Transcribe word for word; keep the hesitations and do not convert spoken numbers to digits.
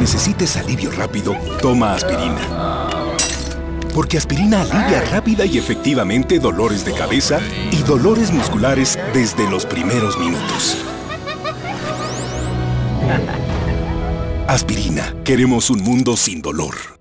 necesites alivio rápido, toma aspirina. Porque aspirina alivia rápida y efectivamente dolores de cabeza y dolores musculares desde los primeros minutos. Aspirina. Queremos un mundo sin dolor.